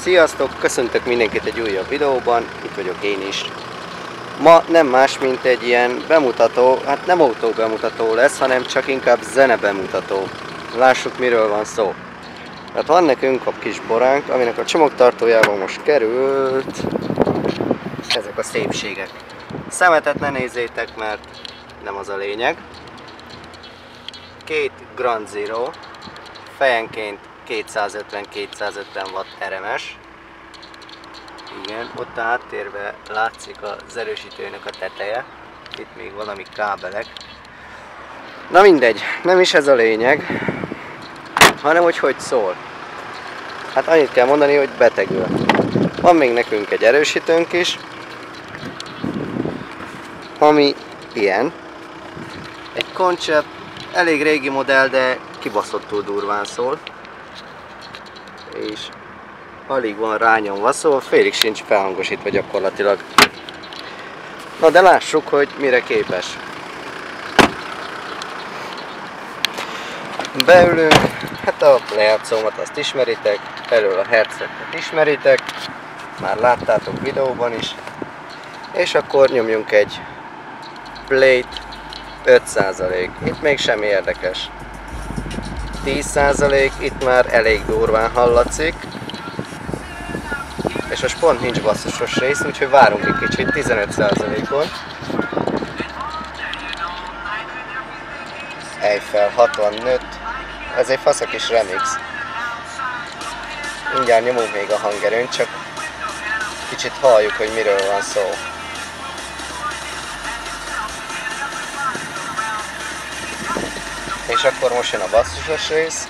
Sziasztok! Köszöntök mindenkit egy újabb videóban, itt vagyok én is. Ma nem más, mint egy ilyen bemutató, hát nem autó bemutató lesz, hanem csak inkább zene bemutató. Lássuk, miről van szó. Hát van nekünk a kis boránk, aminek a csomagtartójában most került ezek a szépségek. Szemetet ne nézzétek, mert nem az a lényeg. Két Grand Zero, fejenként 250-250 watt RMS. Igen, ott a háttérben látszik az erősítőnek a teteje. Itt még valami kábelek. Na mindegy, nem is ez a lényeg, hanem hogy szól. Hát annyit kell mondani, hogy betegül. Van még nekünk egy erősítőnk is, ami ilyen. Egy Concept, elég régi modell, de kibaszottul durván szól. És alig van rányomva, szóval félig sincs felhangosítva gyakorlatilag. Na de lássuk, hogy mire képes. Beülünk, hát a lejátszómat azt ismeritek, elől a headsetet ismeritek, már láttátok videóban is. És akkor nyomjunk egy play-t, 5%, itt még semmi érdekes. 10%, itt már elég durván hallatszik. És most pont nincs basszusos rész, úgyhogy várunk egy kicsit, 15%-on. Eiffel 65, ez egy fasz a kis remix. Mindjárt nyomunk még a hangerőn, csak kicsit halljuk, hogy miről van szó. És akkor most jön a basszusos rész.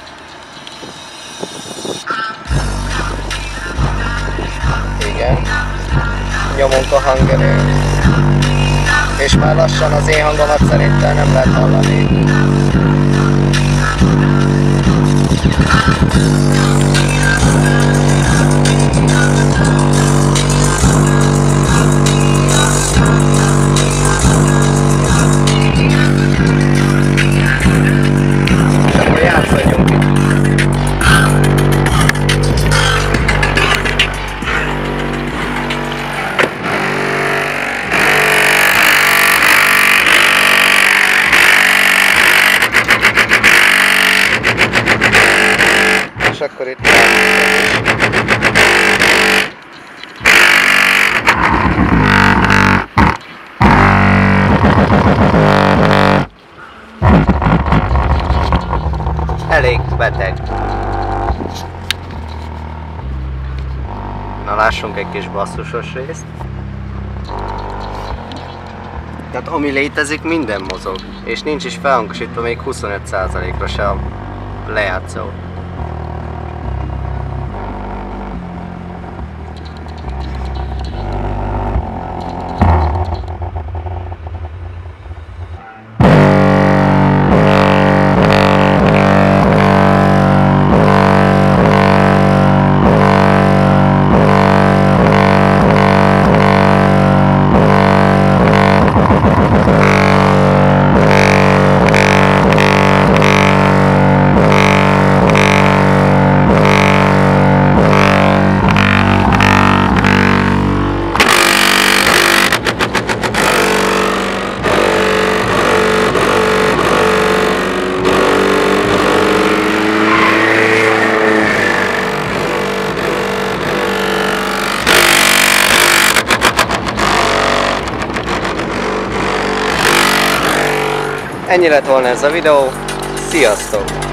Igen. Nyomunk a hangerőn. És már lassan az én hangomat szerintem nem lehet hallani. És akkor itt elég beteg. Na lássunk egy kis basszusos részt. Tehát ami létezik, minden mozog. És nincs is felhangosítva még 25%-ra se a lejátszó. Ennyi lett volna ez a videó, sziasztok!